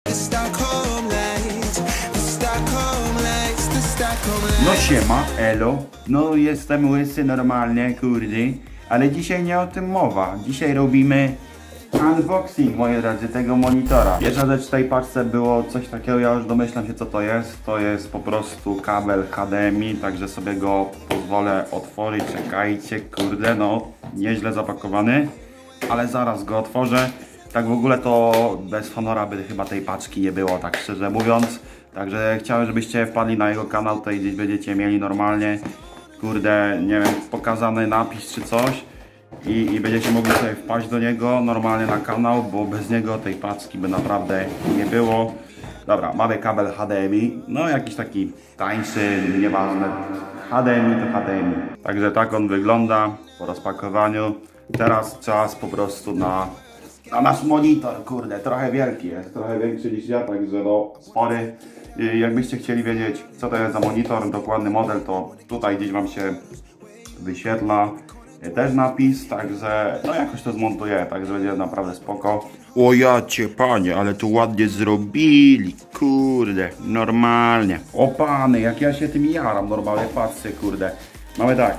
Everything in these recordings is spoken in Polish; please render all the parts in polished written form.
No siema, elo. No jestem łysy normalnie, kurde. Ale dzisiaj nie o tym mowa. Dzisiaj robimy unboxing, moi drodzy, tego monitora. Pierwsza rzecz w tej paczce było coś takiego, ja już domyślam się co to jest. To jest po prostu kabel HDMI, także sobie go pozwolę otworzyć. Czekajcie, kurde, no nieźle zapakowany. Ale zaraz go otworzę. Tak w ogóle to bez honora by chyba tej paczki nie było, tak szczerze mówiąc. Także chciałem, żebyście wpadli na jego kanał, tutaj gdzieś będziecie mieli normalnie, kurde, nie wiem, pokazany napis czy coś. I będziecie mogli sobie wpaść do niego normalnie na kanał, bo bez niego tej paczki by naprawdę nie było. Dobra, mamy kabel HDMI, no jakiś taki tańszy, nieważne, HDMI to HDMI. Także tak on wygląda po rozpakowaniu. Teraz czas po prostu na nasz monitor, kurde, trochę wielki jest, trochę większy niż ja, także no spory. Jakbyście chcieli wiedzieć, co to jest za monitor, dokładny model, to tutaj gdzieś wam się wyświetla też napis, także no jakoś to zmontuję, także będzie naprawdę spoko. O ja cię panie, ale tu ładnie zrobili, kurde, normalnie. O pany, jak ja się tym jaram normalnie, patrzcie, kurde. Mamy tak,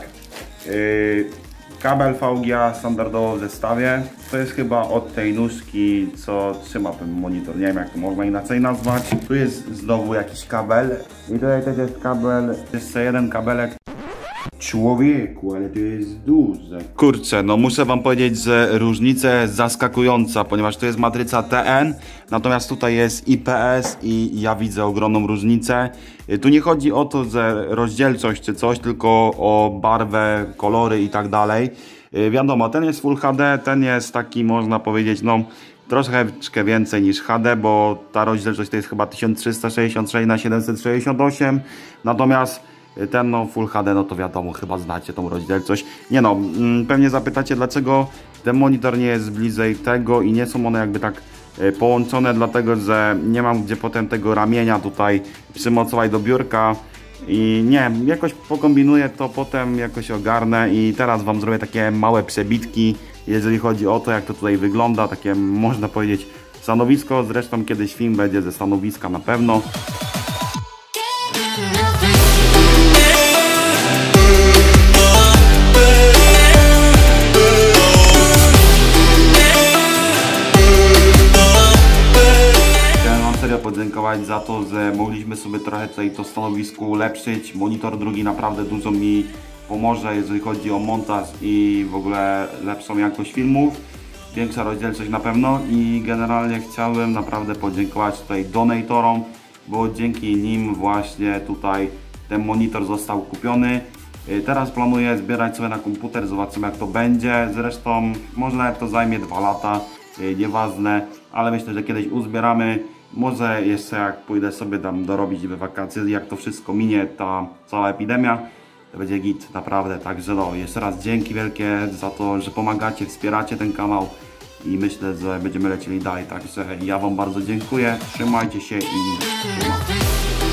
kabel VGA standardowo w zestawie. To jest chyba od tej nóżki, co trzyma ten monitor. Nie wiem, jak to można inaczej nazwać. Tu jest znowu jakiś kabel. I tutaj też jest kabel. Jeszcze jeden kabelek. Człowieku, ale to jest duże. Kurczę, no muszę wam powiedzieć, że różnica jest zaskakująca, ponieważ to jest matryca TN, natomiast tutaj jest IPS i ja widzę ogromną różnicę. Tu nie chodzi o to, że rozdzielczość czy coś, tylko o barwę, kolory i tak dalej. Wiadomo, ten jest Full HD, ten jest taki, można powiedzieć, no troszeczkę więcej niż HD, bo ta rozdzielczość to jest chyba 1366 na 768, natomiast ten no Full HD, no to wiadomo, chyba znacie tą rozdzielczość. Nie no, pewnie zapytacie, dlaczego ten monitor nie jest bliżej tego i nie są one jakby tak połączone, dlatego że nie mam gdzie potem tego ramienia tutaj przymocować do biurka. I nie, jakoś pokombinuję to, potem jakoś ogarnę i teraz wam zrobię takie małe przebitki, jeżeli chodzi o to, jak to tutaj wygląda, takie można powiedzieć stanowisko, zresztą kiedyś film będzie ze stanowiska na pewno. Podziękować za to, że mogliśmy sobie trochę tutaj to stanowisko ulepszyć. Monitor drugi naprawdę dużo mi pomoże, jeżeli chodzi o montaż i w ogóle lepszą jakość filmów. Większa rozdzielczość na pewno i generalnie chciałem naprawdę podziękować tutaj donatorom, bo dzięki nim właśnie tutaj ten monitor został kupiony. Teraz planuję zbierać sobie na komputer, zobaczymy jak to będzie. Zresztą może nawet to zajmie 2 lata, nieważne, ale myślę, że kiedyś uzbieramy. Może jeszcze jak pójdę sobie tam dorobić we wakacje, jak to wszystko minie, ta cała epidemia, to będzie git, naprawdę. Także no, jeszcze raz dzięki wielkie za to, że pomagacie, wspieracie ten kanał i myślę, że będziemy lecieli dalej. Także ja wam bardzo dziękuję, trzymajcie się i siema.